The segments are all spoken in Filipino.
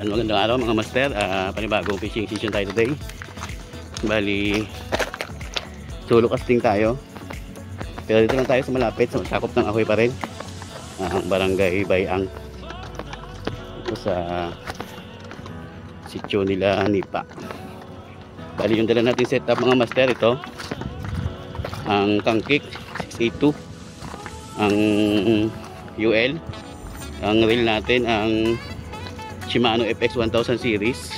Magandang araw mga master, panibagong fishing season tayo today. Bali, solo casting tayo. Pero dito lang tayo sa malapit, sa sakop ng Ahoy pa rin. Ang barangay Bayang. Ito sa sityo nila Nipa. Bali yung dala natin setup mga master, ito ang Kangkik 682, ang UL, ang reel natin ang Shimano FX 1000 series.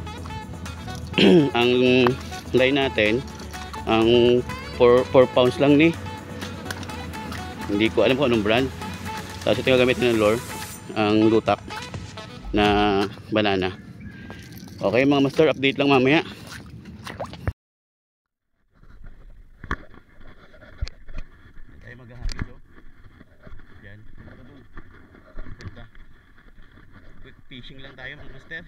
Ang line natin ang 4 pounds lang ni. Hindi ko alam kung anong brand. Tapos ito gagamitin ng lure, ang lutak na banana. Okay mga master, update lang mamaya. Tayo maghahagis oh. Yan. Punta. Quick fishing lang tayo mga master.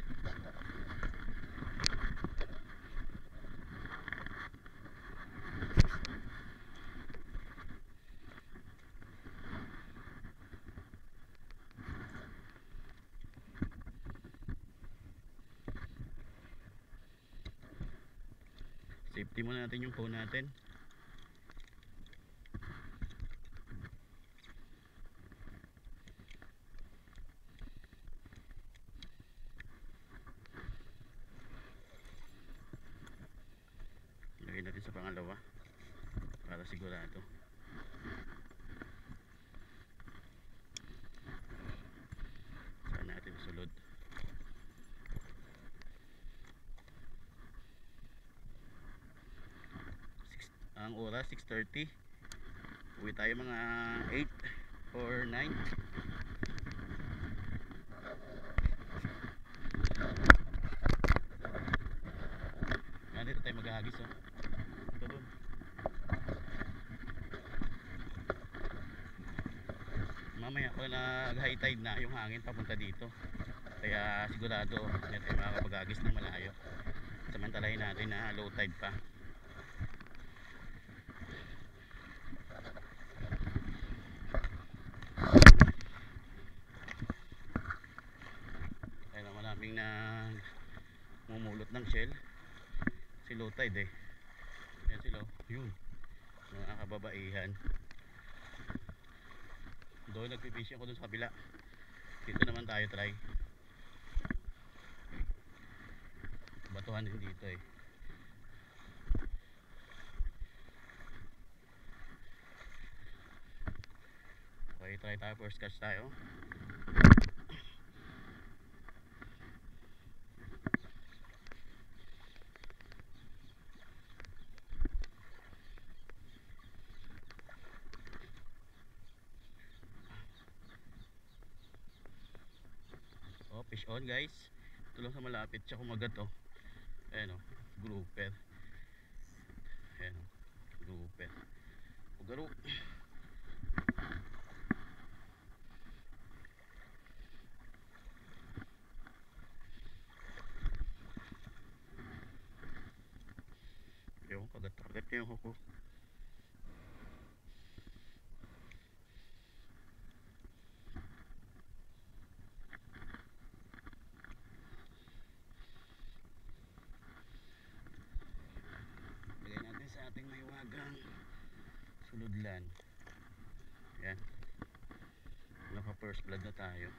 Safety muna natin yung phone natin. Ilagay natin sa pangalawa para sigurado. Saan natin sulod. Ang oras 6:30. Uwi tayo mga 8 or 9. Yan, dito tayo maghahagis oh. Ito dun. Mamaya ko nag high tide na yung hangin papunta dito. Kaya sigurado hindi tayo makakapaghagis ng malayo. Samantalahin natin na low tide pa. Maraming na mumulot ng shell si low tide eh. Yan sila, yun mga kababaihan. Doon nagpipishing ako dun sa kabila. Dito naman tayo try. Batuhan din dito eh. Okay, try tayo, first catch tayo. Oh, fish on guys. Ito lang sa malapit siya kumagat oh. Ayan oh, grouper. Ayan oh, grouper. Pugaro. Yung kagat-kagat niya yung huko. Ating mahiwagang suludlan. Yan, naka first blood na tayo.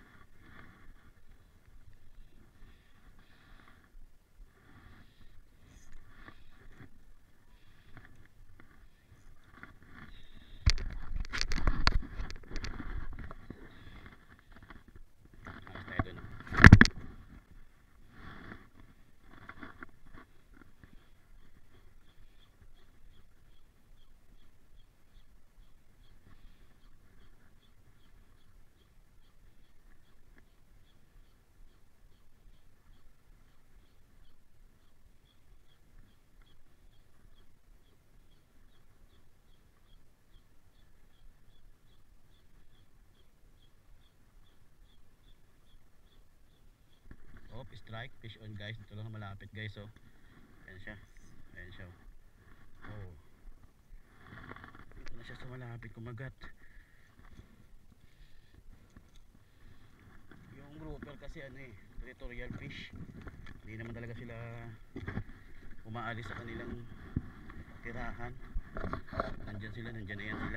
Oh, strike, fish on guys. Dito lang malapit guys oh. Ayan siya. Ayan siya oh. Dito na siya sa malapit kumagat. Yung grouper kasi ano eh, territorial fish. Hindi naman talaga sila umaalis sa kanilang tirahan. Nandyan sila, nandyan na yan sila.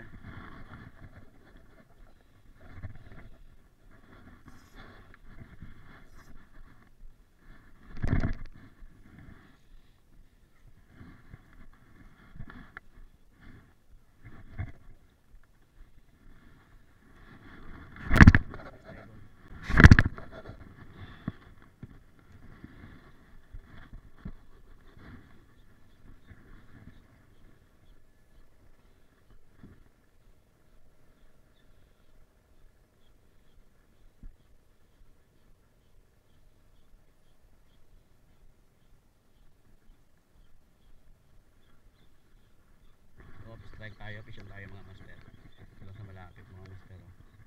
Strike tayo, fish on tayo mga master. Ito lang sa malapit mga master.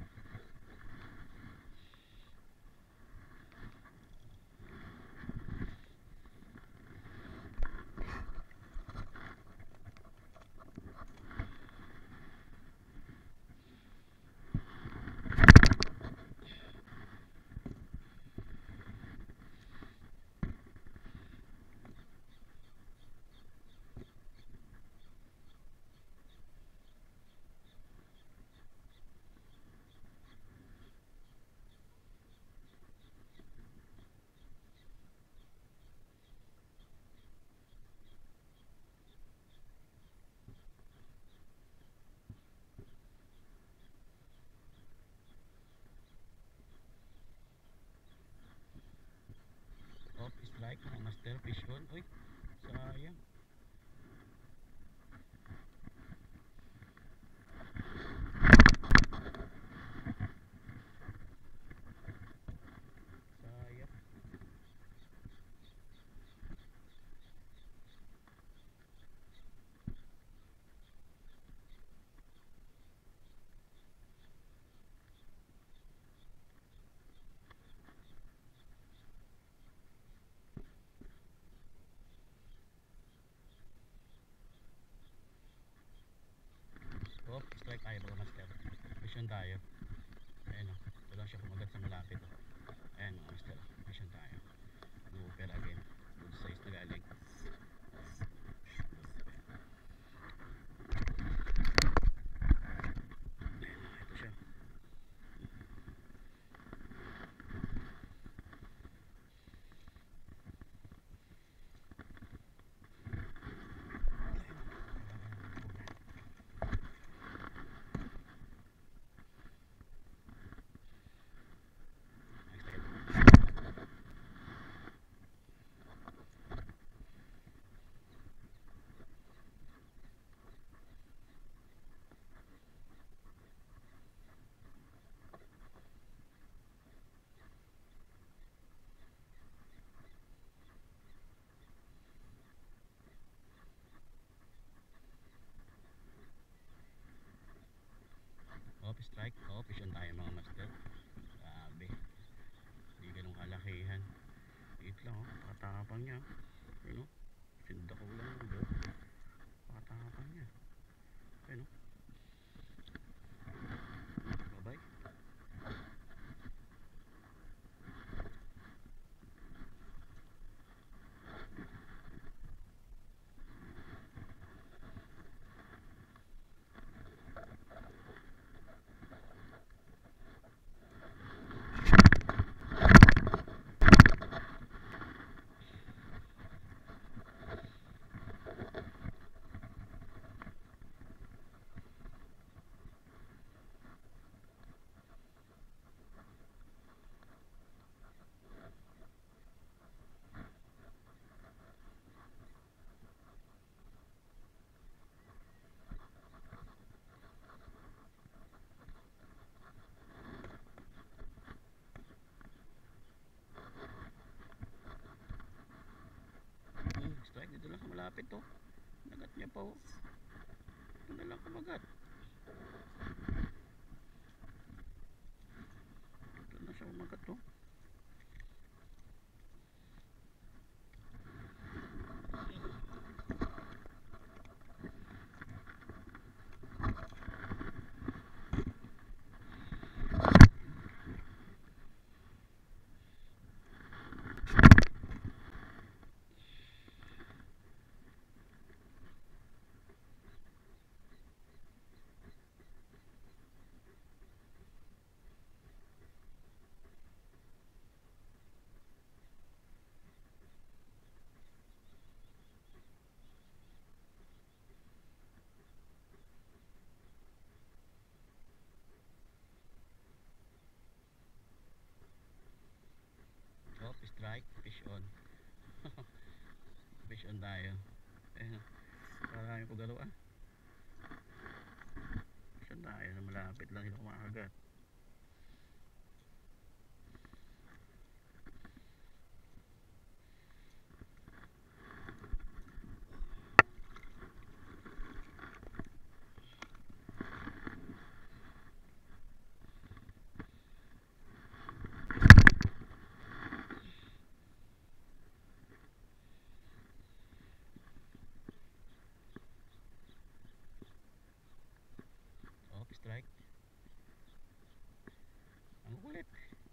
Off strike mga master, fish on. Uy, sayang. Sayang. Off strike tayo mga master. Fish on tayo. Ayan o, ito lang siya kumagat sa malapit. Ayan mga master, fish on tayo. Grouper again, good size na galing. Ito siya. Off strike, off fish on tayo mga master. Grabe, hindi ganun kalakihan. Liit lang oh, pakatapang niya. Ayun oh, sinda ko lang bro. Pakatapang niya. Ayun oh. Bye bye. Strike dito lang sa malapit to. Nagat niya pa oh. Ito na lang kumagat. Ito na siya kumagat to. may pagaro ah. Saan tayo na malapit lang sila kumakagat. Off strike. Ang kulit.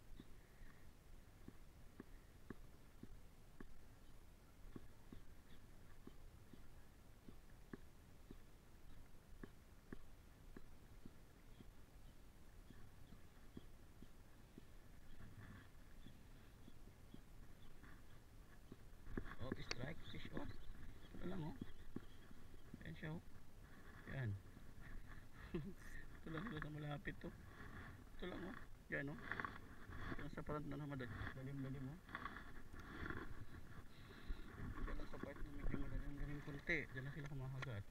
Off strike, fish off. Ito lang oh. Ayan siya oh. Yan. Ito lang sila sa malapit to. Ito lang oh. Yan oh. Yan sa parang na naman lalim oh. Yan lang sa part na medyo malalim konti. Diyan na sila kumakagat.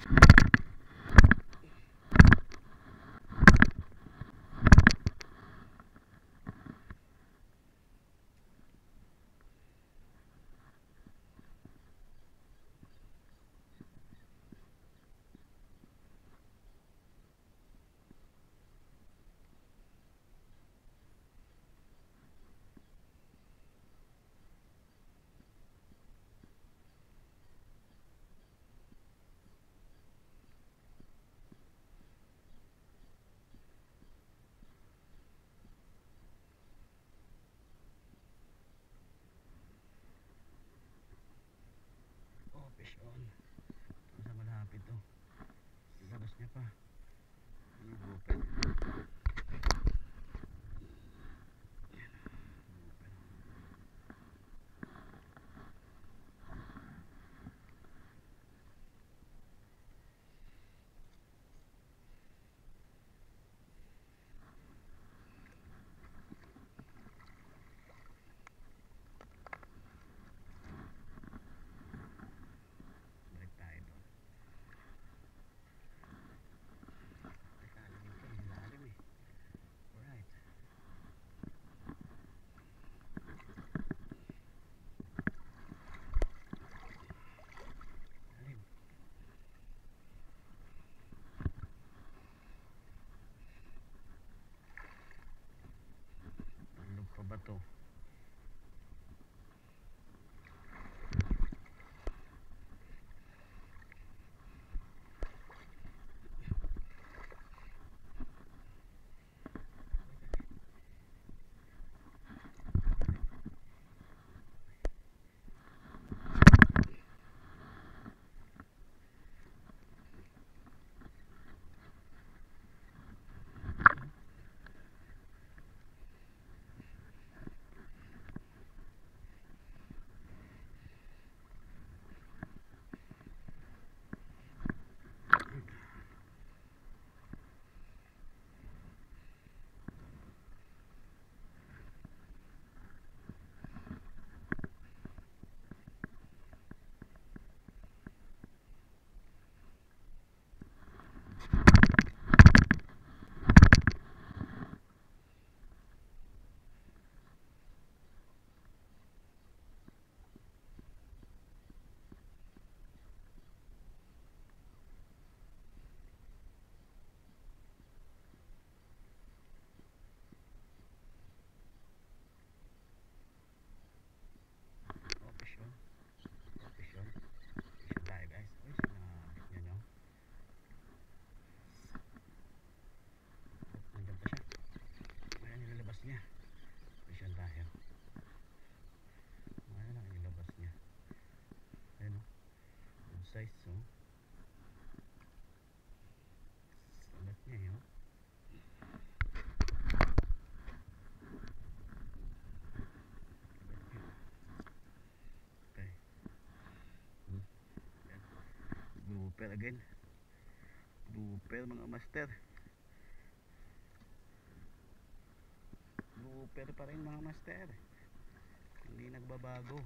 Oh, fish on. Sa malapit to. Labas niya pa. Ano grouper? Balik tayo doon. Teka, lalim to. Lalim eh. Alright. Lalim. Ano pa ba to? Oh, fish on. Oh, fish on. Fish on tayo guys. Uy, sinabit niya nyo. Oh, nandyan pa siya. Ayan, nilalabas niya. Fish on tayo. Ayan lang, nilalabas niya. Ayan o. Good size o. Salat niya yun. Okay. Ayan. Grouper again. Grouper mga master. Grouper pa rin mga master. Hindi nagbabago.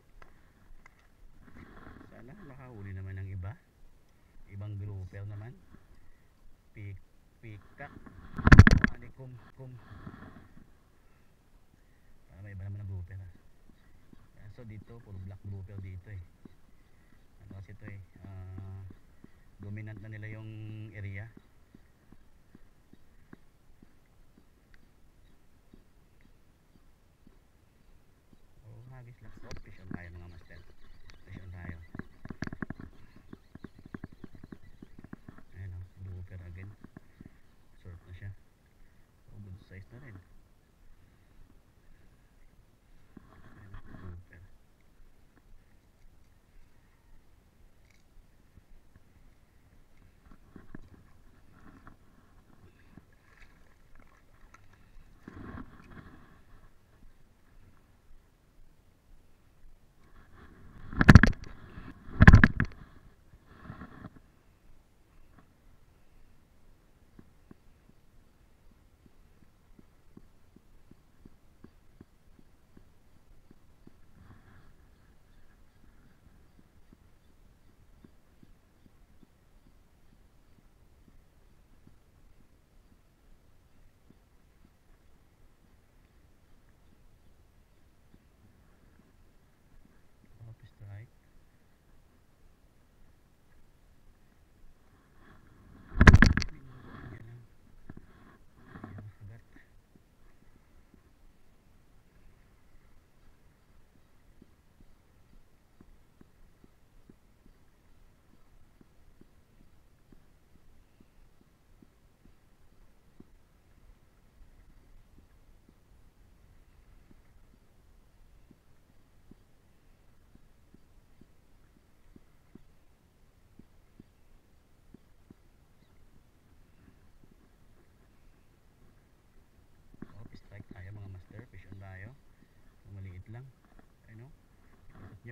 Sana makahuli naman ng iba. Ibang grouper naman. Pika. Ani kum. Para may iba naman ng grouper ha. So dito puro black grouper dito eh. Ano kasi ito eh. Dominant na nila yung area. Oh, hagis lang. Oh, fish on tayo mga master. Fish on tayo. Ayan o, grouper again. Short na siya. Oh, good size na rin. Ayan o, grouper.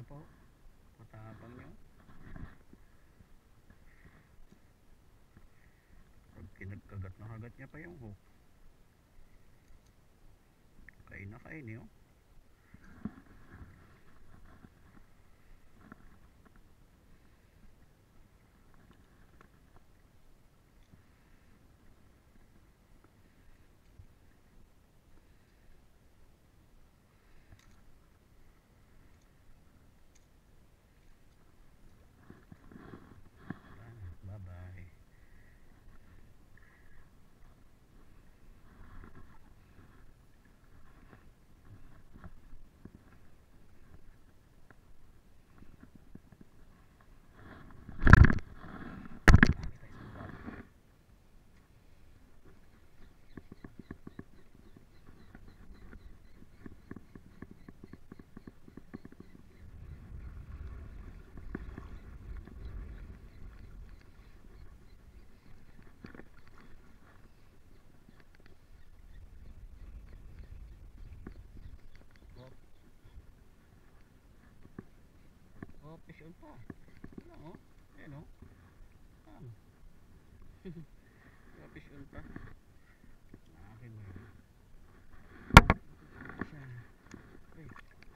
niya po. Matapang niya. Pag kinagkagat na kagat niya pa yung hook. Kain na kain eh oh. Bye bye. Oh, fish on pa. Wala oh. Ayan oh. Fish on pa. Akin mo yun. Siya. Uy.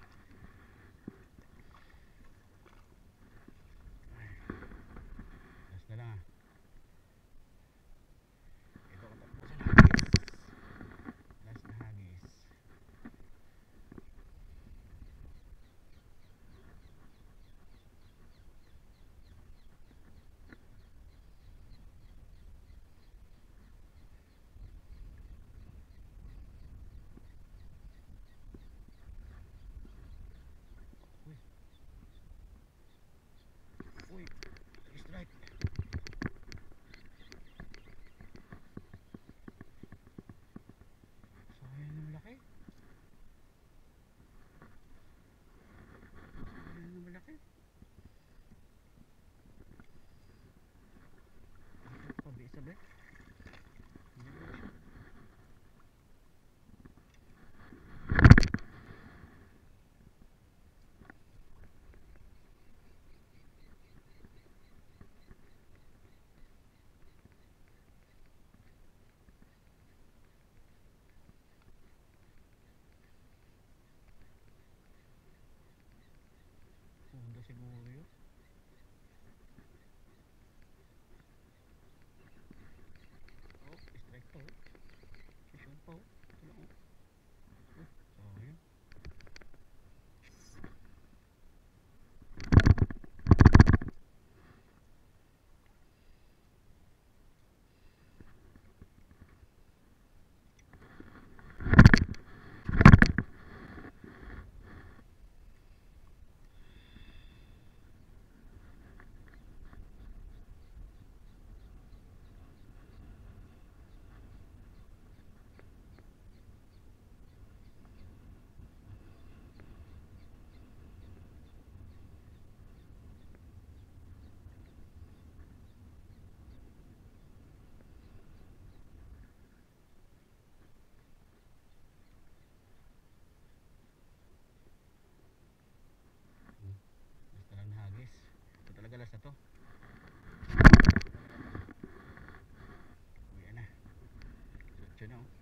Last na lang ah. Ito ko tapos sa hagis. Last na hagis. Uy, strike. Sayang ng malaki. Sayang ng malaki. Pabi-sabi. Hindi mo siya. Pundo siguro yun. Oh, strike pa oh. Sisyon pa oh. Ito lang oh. Sayang. Last na lang na hagis. Ito talaga last na to. Uwi na. Diretso na oh.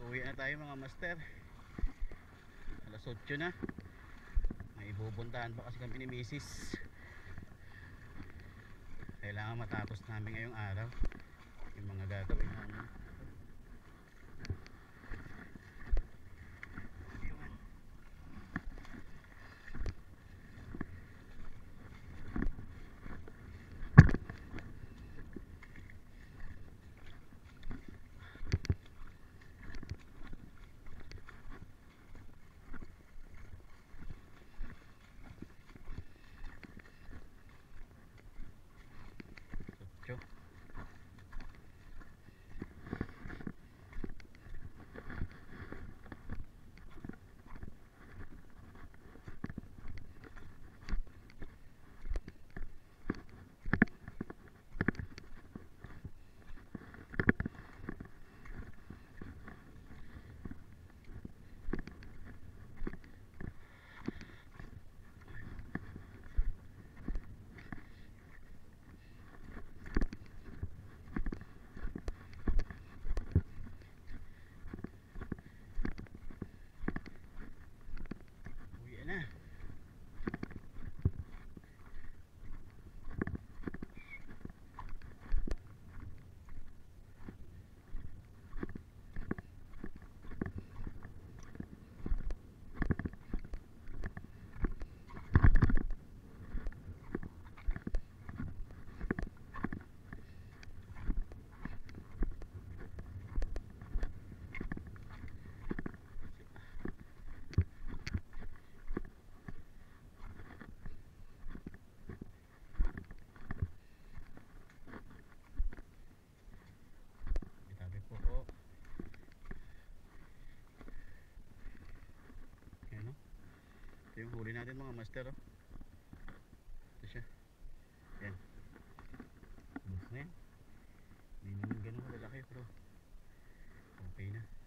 Uwi na tayo mga master. Alas 8 na. May pupuntahan pa kasi kami ni Mrs. Kailangan matapos namin ngayong araw yung mga gagawin namin. Yung huli natin mga master, oh. Ito siya. Yan. Ubus na yan. Hindi naman ganun malalaki, pero okay na.